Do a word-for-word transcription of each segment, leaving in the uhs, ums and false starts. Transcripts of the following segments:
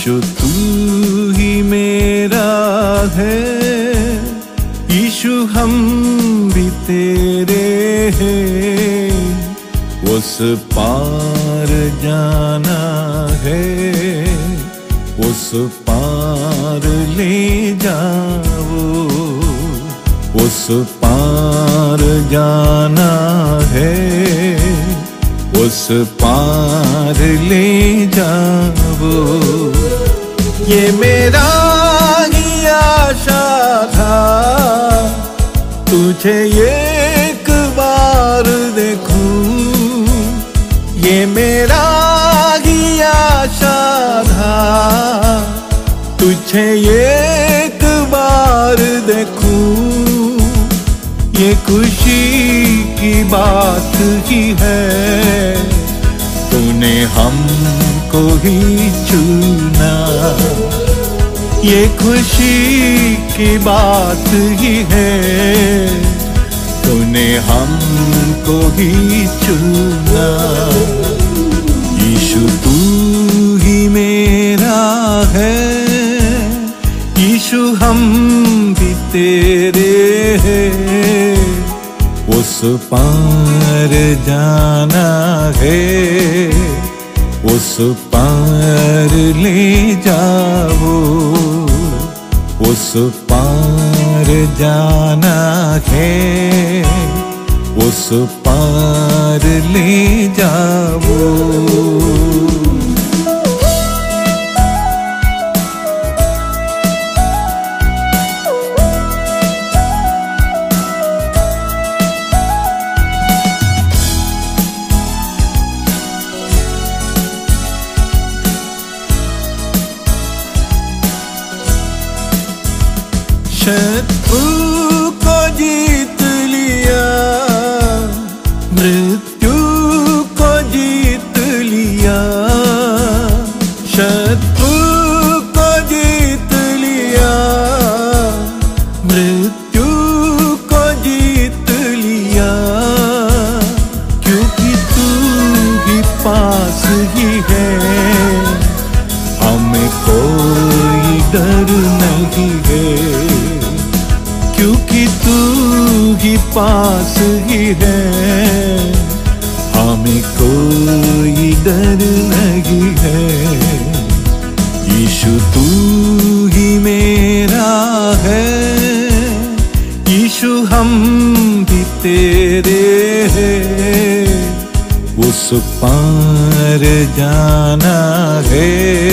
यीशु तू ही मेरा है, यीशु हम भी तेरे हैं। उस पार जाना है, उस पार ले जाओ। उस पार जाना है, उस पार ले जाओ। ये मेरा ही आशा था, तुझे एक बार देखूं। ये मेरा ही आशा था, तुझे एक बार देखूं। ये खुशी की बात ही है, तूने हमको ही चुना। ये खुशी की बात ही है, तूने हमको ही चुना। यीशु तू ही मेरा है, यीशु हम भी तेरे हैं। उस पार जाना है, उस पार ले जाओ। उस पार जाना है, उस पार ले जाओ। शत्रु को जीत लिया, मृत्यु को जीत लिया। शत्रु को जीत लिया, मृत्यु को जीत लिया। क्योंकि तू ही पास ही है, हमें कोई डर नहीं है। क्योंकि तू ही पास ही है, हमें कोई डर नहीं है। यीशु तू ही मेरा है, यीशु हम भी तेरे हैं। उस पार जाना है,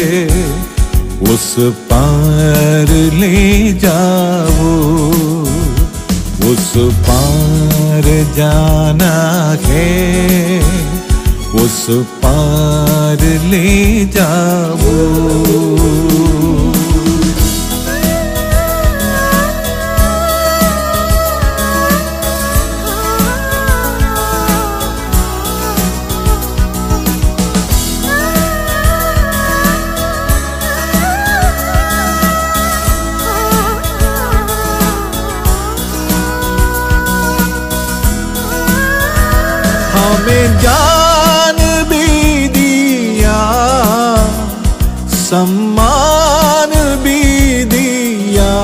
उस पार ले जाओ। उस पार जाना है, उस पार ले जाओ। हमें जान भी दिया, सम्मान भी दिया।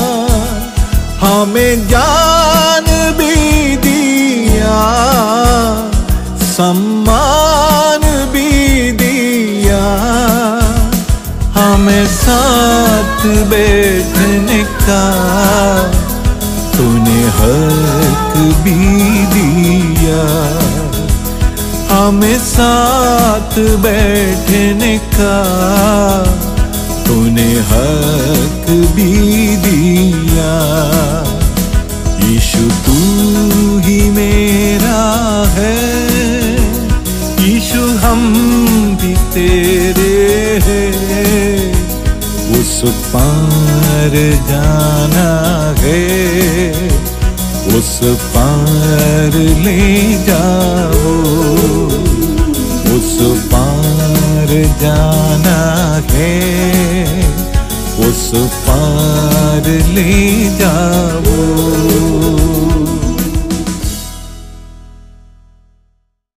हमें जान भी दिया, सम्मान भी दिया। हमें साथ बैठने का तूने हक भी दिया। हमें साथ बैठने का तूने हक भी दिया। यीशु तू ही मेरा है, यीशु हम भी तेरे हैं। उस पार जाना है, उस पार ले जाओ। उस पार जाना है, उस पार ले जाओ।